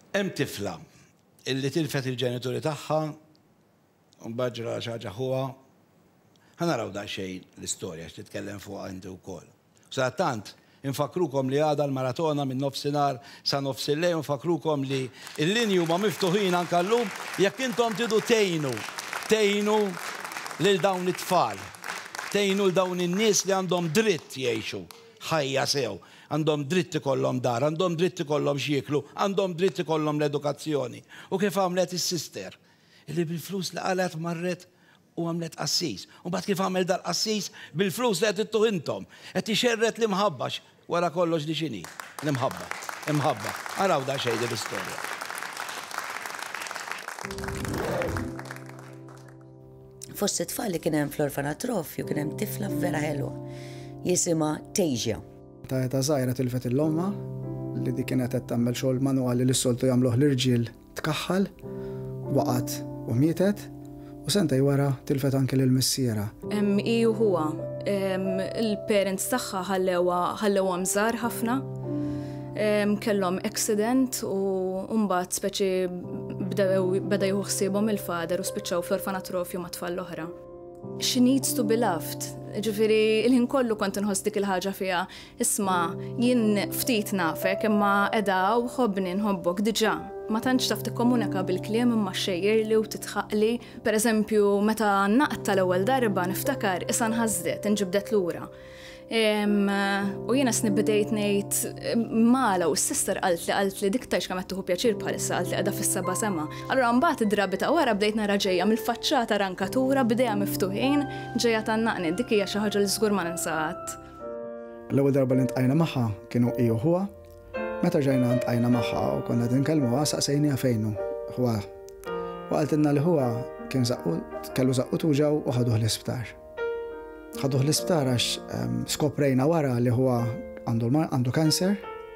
Hemm tifla illi tilfet il-ġenituri tagħha u mbagħad ġra xi ħaġa ħuha ħanaraw daqsxejn l-istorja x'titkellem fuqha inti wkoll. Sadattant infakrukom li għada l-maratona minn nofsinhar sa nofs il-lejl, infakrukom li l-linji huma miftuħin anke llum jekk intom tridu tgħinu lil dawn it-tfal, tgħinu l dawn in-nies li għandhom dritt jgħixu ħajja sew, għandhom dritt ikollhom dar, għandhom dritt ikollhom x'jieklu, għandhom dritt ikollhom l-edukazzjoni. U kif għamlet is-sister illi bil-flus li qalet marret u għamlet qassis. U mbagħad kif għamel dal-qassis bil-flus li qed ittuħ intom, qed ixerret l-imħabba wara kollox li x'inhi. L-imħabba. Araw daqsxejn l-istorja. Fost it-tfal li kien hemm fl-orfanatrofju kien hemm tifla vera ħelwa jisimha Tejja. Ta' eta żgħira tilfet il-lomma li di kienet qed tagħmel xogħol manwali li s-soltu jagħmluh l-irġiel tkaħħal, waqgħet u mietet u sentej wara tilfet anke lill-missiera. I u huwa il-parents tagħha ħallewha mżar ħafna, kellhom accident u mbagħad speċi beda jieħu ħsiebhom il-fader u spiċċaw fl-orfanatrofju ma' tfal l-oħra. She needs to be loved. Ġifieri il-ħin kollu kont inħoss dik il-ħaġa fiha, isma' jien ftit nafek imma qiegħda u ħobbni nħobbok diġà. Ma tantx taf tikkomunika bil-kliem imma xejjerli u titħaqli. Pereżempju, meta naqta l-ewwel darba niftakar issa nħażdet, inġibdet lura. U jiena snibdejt ngħid mala u s-sister qalt li dik tajx kemm qed tieħu pjaċir bħalissa qalt li qiegħda fis-seba' sema'. Allura mbagħad id-drabi ta' wara bdejt nara ġejja mill-faċċata rankatura bidejha miftuħin ġejja tannaqni dik hija xi ħaġa li żgur ma ninsaqat. L-ewwel darba li ntqajna magħha kienu hi u huwa. Meta ġejna ntqajna magħha u konna tinkellmuha saqsejniha fejnu huwa. U qaltilna li huwa kien kellu żaqqut uġaw u ħaduh l-isptar. Ħaduh l-isptar għax skoprejna wara li huwa għandu kanser.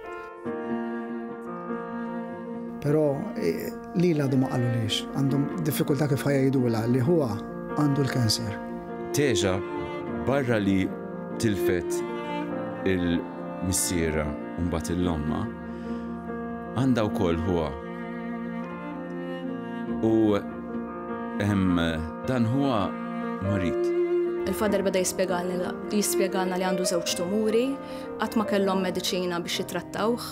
Però li għadu ma qalulix, għandhom diffikultà kif ħajajdula li huwa għandu l-kanser. Teġa barra li tilfet il-missiera u mbagħad il-lomma għandha wkoll huwa. U dan huwa marit. Il-fader beda jispjegalna li għandu żewġ tumuri, qatt ma kellhom mediċina biex jitrattawh.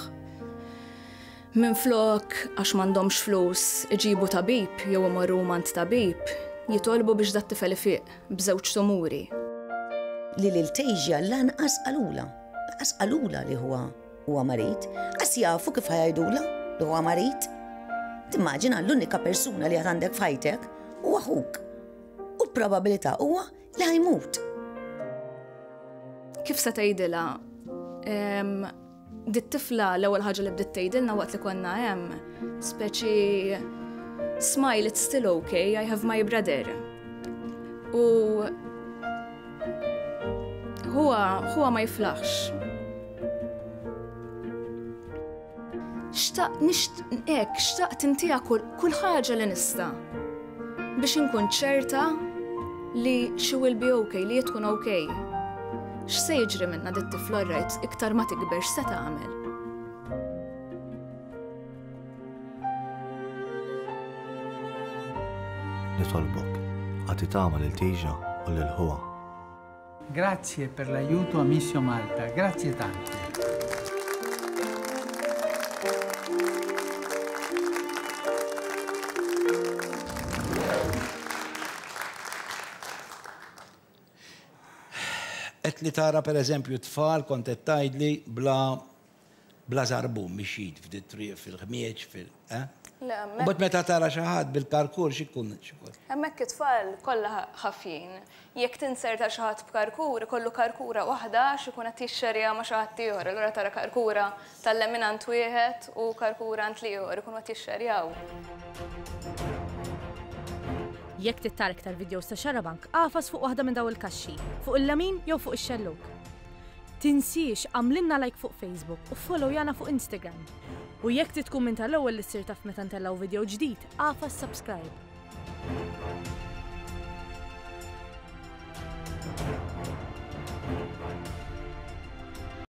Minflok għax m'għandhomx flus iġibu tabib jew imorru mant tabib, jitolbu biex dat tifel ifiq b'żewġ tumuri. Li lil Tejja lanqas qalula li huwa marit, qas jafu kif ħajajdula li huwa marit. Timmaġina l-unika persuna li qed għandek f'ħajtek huwa aħuk. U l-probabilità huwa li ħajmut. Kif se tgħidilha? Dit-tifla l-ewwel ħaġa li bdiet tgħidilna waqt li konna hemm speċi smile, it's still okay, I have my brother. U huwa ma jiflaħx. Xtaqt intija kull ħaġa li nista' biex inkun ċerta li she will be okay, li tkun okay. X'se jiġri minna dit tifla rajt iktar ma tikber x'se tagħmel? Nitolbok, għati tagħmel lil Tejja u lil huwa. Grazie per l'aiuto a Missio Malta, grazie tanto. Qed li tara pereżempju tfal kont qed tgħidli bla żarbum mixid f'dit-triq fil-ħmieġ U bad meta tara xi ħadd bil-parkur x'ikun. Hemmhekk it-tfal kollha ħafjin. Jekk tinserta xi ħadd b'karkur, ikollu karkura waħda x'ikun qed jixxerja ma' xi ħadd ieħor. Allura tara karkura tal-leminant wieħed u karkura ant ieħor ikun qed jixxerjaw. Jekk tittar iktar videos ta' Xarabank, qafas fuq waħda minn daw il-kaxxi, fuq il-lamin jew fuq ix-xelluk. Tinsiex għamlinna like fuq Facebook u follow jana fuq Instagram. U jekk titkum minn tal-ewwel li ssir taf meta ntellaw video ġdid, qafas subscribe.